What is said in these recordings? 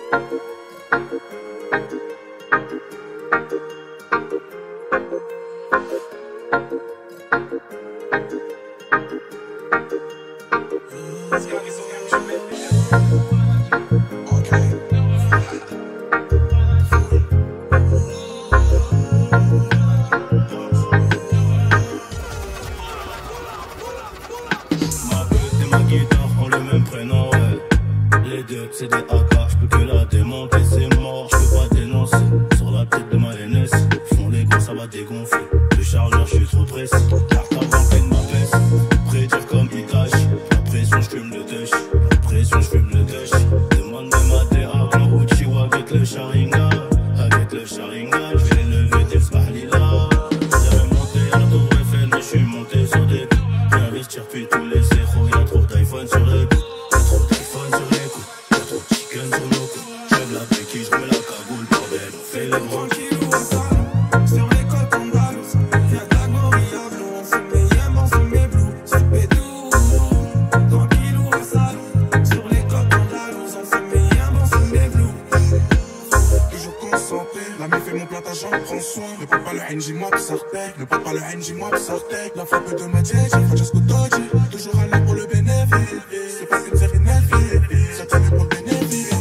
C'est des AK, j'peux que la démonter, c'est mort, j'peux pas dénoncer. Sur la tête de ma NS, font les gros, ça va dégonfler. Le chargeur, j'suis trop pressé, carte à banque de ma baisse. Prédire comme Itachi, la pression j'fume le dush, la pression j'fume le dush. Demande de ma terre, en route, ou avec le Sharingan. Avec le Sharingan, j'vais lever des Spahlila. J'avais monté à la tour Eiffel, mais j'suis monté sur des coups. J'investir puis tous les zéros, y'a trop d'iPhone sur le coup. Y'a trop d'iPhone sur les coups. Chicken sur nos coups, j'aime la béquille, j'mets la cagoule, bordel, on fait le tranquille ou à salon, sur les côtes andalouses, y'a de la gorilla blue, on se met yem, on se met blue, c'est pétou. Tranquille ou à salon, sur les côtes andalouses, on se met yem, on se met blue. Toujours concentré, la meuf fait mon plantage, j'en prends soin. Ne parle pas le NJ, moi p'sartek, ne parle pas le NJ, moi p'sartek. La frappe de ma DJ, faut juste que dodgy, toujours à l'heure pour le bénéfice. C'est pas une série Netflix, ça tient pour le bénéfice.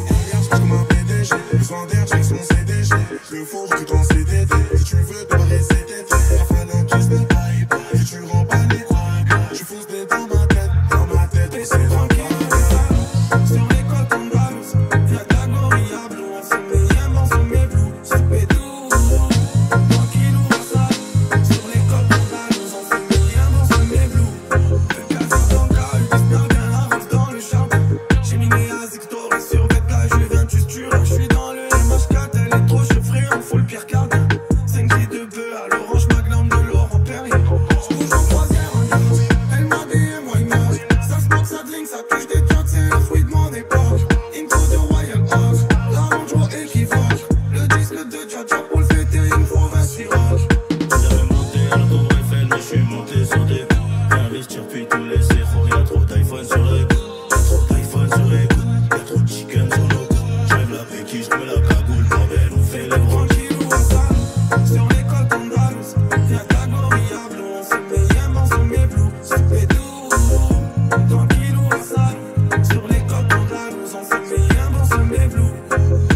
Besoin d'air, j'ai son CDG. Le four tout en CDD. Si tu veux te barrer CDD, enfin kiss de pipe. Si tu rends pas les couilles, je fonce des dans ma tête, et c'est tranquille. Sur les côtes andalouses, y'a de la gorilla blue. On se met yem, on se met blue, c'est pétou. Tranquille ou à salon, sur les côtes andalouses, on se met yem, on se met blue. Le casino dans le cas, j'espère bien la rose dans le charbon. J'ai miné à Zictor sur Vega, je viens juste tuer. J'suis dans le MH4, elle est trop chevrée, on fout le pire cardin. 5 clés de bœuf à l'orange, Magnum de Laurent Perrier. J'bouge en croisière en yacht, elle m'habille, moi une marche. Ça se manque, ça drink, ça touche des tiotes, c'est le fruit de mon époque. Into the Royal Oak, la Range Rover équivoque. Le disque de Tcha pour le fêter, il me faut 20 sirocs. J'avais monté à la tour Eiffel, mais j'suis monté sur des coups. Investir puis tous les zéros, y'a trop d'iPhone sur les coups. Y'a trop d'iPhone sur les coups, y'a trop de chicken sur nos coups. J'aime la béquille, j'mets la cagoule, bordel, on fait le tranquille ou à salon, sur les côtes andalouses, y'a de la gorilla blue. On se met yem, on se met blue, c'est pétou. Tranquille ou à salon, sur les côtes andalouses, on se met yem, on se met blue.